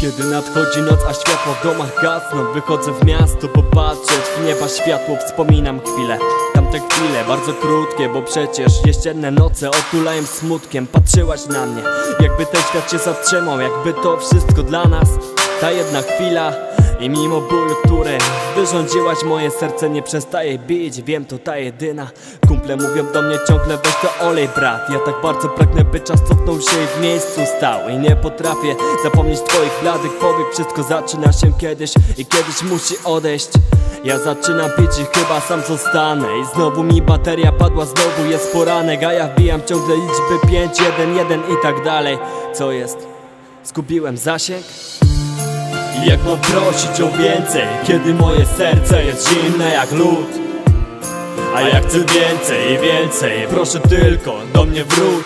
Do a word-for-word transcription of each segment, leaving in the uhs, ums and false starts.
Kiedy nadchodzi noc, a światła w domach gasną, wychodzę w miasto popatrzeć w nieba światło. Wspominam chwile, tamte chwile bardzo krótkie, bo przecież jesienne noce otulają smutkiem. Patrzyłaś na mnie, jakby ten świat się zatrzymał, jakby to wszystko dla nas ta jedna chwila. I mimo bólu, który wyrządziłaś, moje serce nie przestaje bić. Wiem, to ta jedyna. Kumple mówią do mnie ciągle: weź to olej, brat. Ja tak bardzo pragnę, by czas cofnął się i w miejscu stał. I nie potrafię zapomnieć twoich bladych powiek. Wszystko zaczyna się kiedyś i kiedyś musi odejść. Ja zaczynam pić i chyba sam zostanę. I znowu mi bateria padła, znowu jest poranek, a ja wbijam ciągle liczby pięć, jeden, jeden i tak dalej. Co jest? Zgubiłem zasięg? I jak mam prosić o więcej, kiedy moje serce jest zimne jak lód? A ja chcę więcej i więcej, proszę tylko do mnie wróć.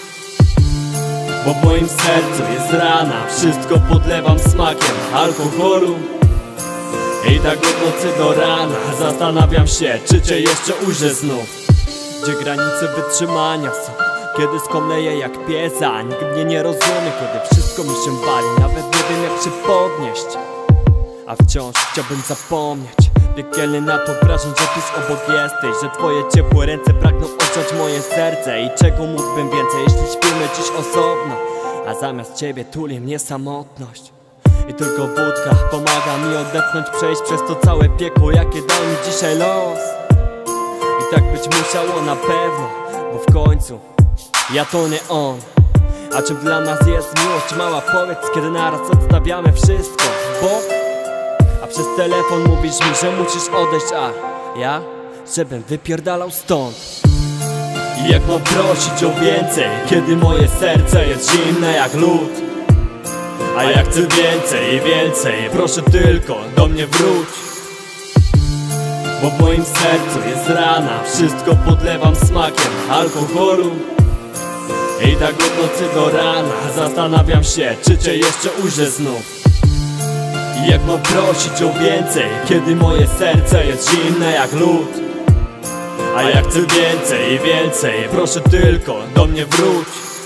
Bo w moim sercu jest rana, wszystko podlewam smakiem alkoholu. I tak od nocy do rana zastanawiam się, czy cię jeszcze ujrzę znów. Gdzie granice wytrzymania są, kiedy skomleję jak pies, a nikt mnie nie rozumie, kiedy wszystko mi się wali. Nawet nie wiem, jak się podnieść, a wciąż chciałbym zapomnieć. Piekielny natłok wrażeń, że tuż obok jesteś, że twoje ciepłe ręce pragną ogrzać moje serce. I czego mógłbym więcej, jeśli śpimy dziś osobno, a zamiast ciebie tuli mnie samotność. I tylko wódka pomaga mi odetchnąć, przejść przez to całe piekło, jakie dał mi dzisiaj los. I tak być musiało na pewno, bo w końcu ja to nie on. A czym dla nas jest miłość mała, powiedz, kiedy naraz odstawiamy wszystko w bok? A przez telefon mówisz mi, że musisz odejść, a ja, żebym wypierdalał stąd. I jak mam prosić o więcej, kiedy moje serce jest zimne jak lód? A ja chcę więcej i więcej, proszę tylko do mnie wróć. Bo w moim sercu jest rana, wszystko podlewam smakiem alkoholu. I tak od nocy do rana zastanawiam się, czy cię jeszcze ujrzę znów. I jak mam prosić o więcej, kiedy moje serce jest zimne jak lód? A ja chcę więcej i więcej, proszę tylko do mnie wróć.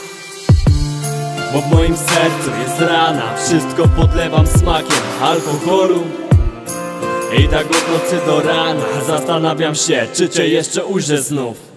Bo w moim sercu jest rana, wszystko podlewam smakiem alkoholu. I tak od nocy do rana zastanawiam się, czy cię jeszcze ujrzę znów.